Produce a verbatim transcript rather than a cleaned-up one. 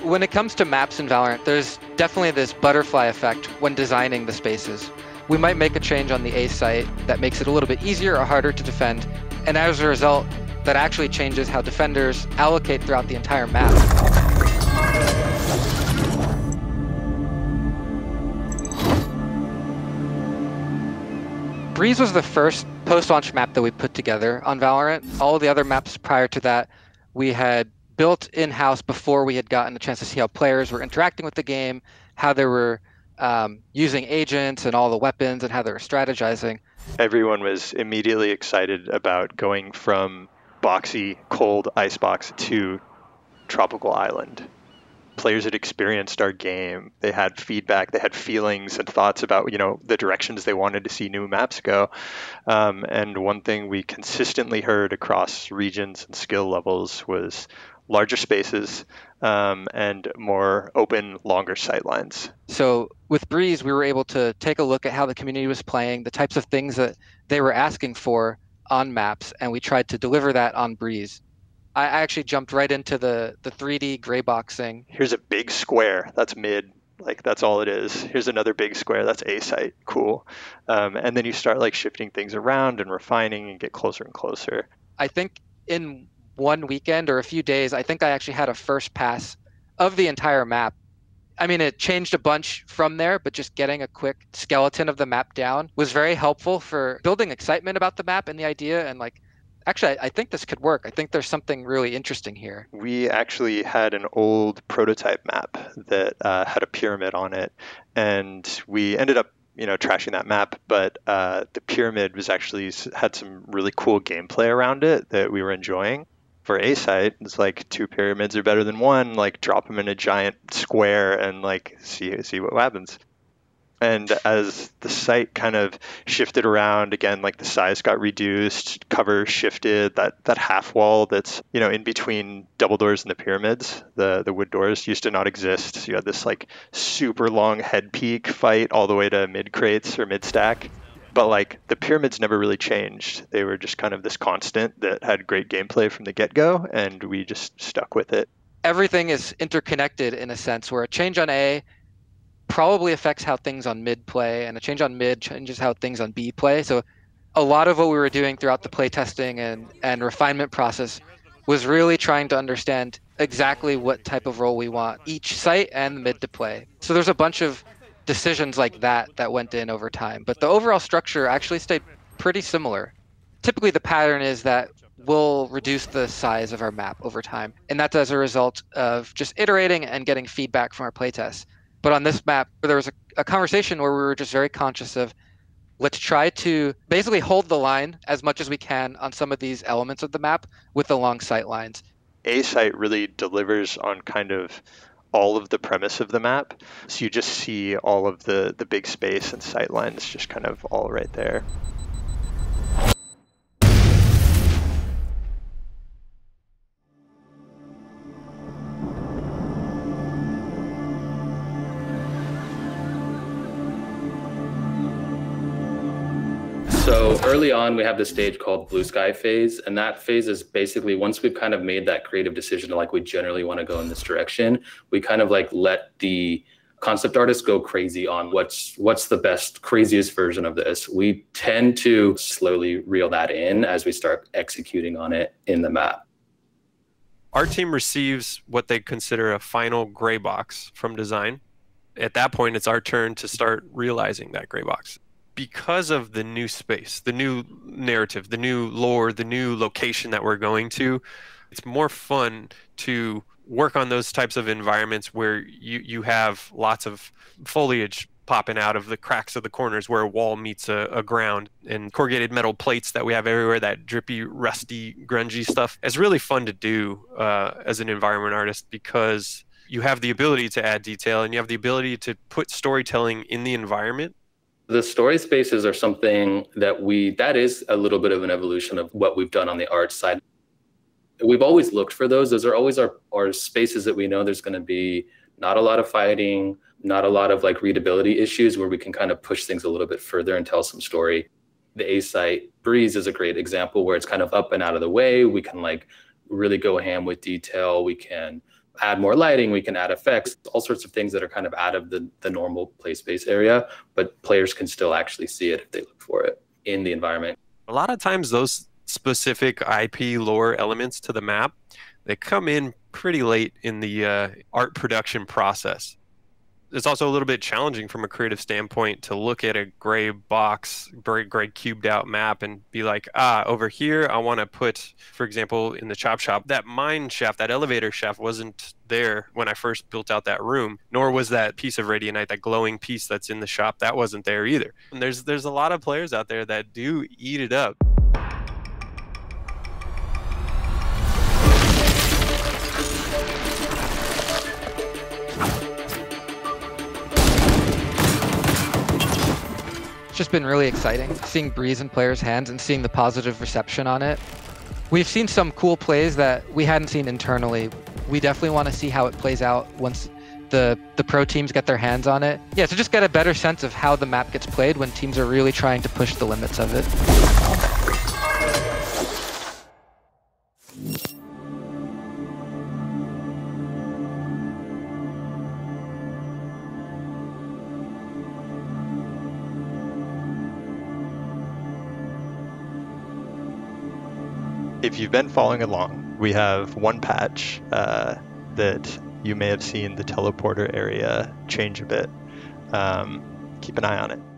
When it comes to maps in Valorant, there's definitely this butterfly effect when designing the spaces. We might make a change on the A site that makes it a little bit easier or harder to defend, and as a result, that actually changes how defenders allocate throughout the entire map. Breeze was the first post-launch map that we put together on Valorant. All the other maps prior to that we had built in-house before we had gotten a chance to see how players were interacting with the game, how they were um, using agents and all the weapons and how they were strategizing. Everyone was immediately excited about going from boxy, cold icebox to tropical island. Players had experienced our game. They had feedback. They had feelings and thoughts about, you know, the directions they wanted to see new maps go. Um, and one thing we consistently heard across regions and skill levels was larger spaces um, and more open, longer sight lines. So with Breeze, we were able to take a look at how the community was playing, the types of things that they were asking for on maps, and we tried to deliver that on Breeze. I actually jumped right into the, the three D gray boxing. Here's a big square, that's mid, like that's all it is. Here's another big square, that's A site, cool. Um, and then you start like shifting things around and refining and get closer and closer. I think in one weekend or a few days, I think I actually had a first pass of the entire map. I mean, it changed a bunch from there, but just getting a quick skeleton of the map down was very helpful for building excitement about the map and the idea. And like, actually, I think this could work. I think there's something really interesting here. We actually had an old prototype map that uh, had a pyramid on it, and we ended up you know, trashing that map, but uh, the pyramid was actually had some really cool gameplay around it that we were enjoying. For A site, it's like two pyramids are better than one. Like drop them in a giant square and like see see what happens. And as the site kind of shifted around again, like the size got reduced, cover shifted. That that half wall that's you know in between double doors and the pyramids, the the wood doors used to not exist. So you had this like super long head peak fight all the way to mid crates or mid stack. But like the pyramids never really changed. They were just kind of this constant that had great gameplay from the get-go, and we just stuck with it. Everything is interconnected in a sense where a change on A probably affects how things on mid play, and a change on mid changes how things on B play. So a lot of what we were doing throughout the playtesting and, and refinement process was really trying to understand exactly what type of role we want each site and mid to play. So there's a bunch of decisions like that that went in over time, but the overall structure actually stayed pretty similar. Typically the pattern is that we'll reduce the size of our map over time, and that's as a result of just iterating and getting feedback from our playtests. But on this map, there was a, a conversation where we were just very conscious of, let's try to basically hold the line as much as we can on some of these elements of the map with the long sight lines. A site really delivers on kind of all of the premise of the map. So you just see all of the, the big space and sight lines just kind of all right there. So early on, we have this stage called Blue Sky phase. And that phase is basically once we've kind of made that creative decision to like, we generally want to go in this direction, we kind of like let the concept artists go crazy on what's what's the best, craziest version of this. We tend to slowly reel that in as we start executing on it in the map. Our team receives what they consider a final gray box from design. At that point, it's our turn to start realizing that gray box. Because of the new space, the new narrative, the new lore, the new location that we're going to, it's more fun to work on those types of environments where you, you have lots of foliage popping out of the cracks of the corners where a wall meets a, a ground, and corrugated metal plates that we have everywhere, that drippy, rusty, grungy stuff. It's really fun to do uh, as an environment artist because you have the ability to add detail and you have the ability to put storytelling in the environment. The story spaces are something that we, that is a little bit of an evolution of what we've done on the art side. We've always looked for those. Those are always our, our spaces that we know there's going to be not a lot of fighting, not a lot of like readability issues where we can kind of push things a little bit further and tell some story. The A site Breeze is a great example where it's kind of up and out of the way. We can like really go ham with detail. We can add more lighting, we can add effects, all sorts of things that are kind of out of the, the normal play space area, but players can still actually see it if they look for it in the environment. A lot of times those specific I P lore elements to the map, they come in pretty late in the uh, art production process. It's also a little bit challenging from a creative standpoint to look at a gray box, gray, gray cubed out map and be like, ah, over here, I want to put, for example, in the chop shop, that mine shaft, that elevator shaft wasn't there when I first built out that room, nor was that piece of radianite, that glowing piece that's in the shop, that wasn't there either. And there's, there's a lot of players out there that do eat it up. It's just been really exciting seeing Breeze in players' hands and seeing the positive reception on it. We've seen some cool plays that we hadn't seen internally. We definitely want to see how it plays out once the, the pro teams get their hands on it. Yeah, to just get a better sense of how the map gets played when teams are really trying to push the limits of it. If you've been following along, we have one patch uh, that you may have seen the teleporter area change a bit. Um, keep an eye on it.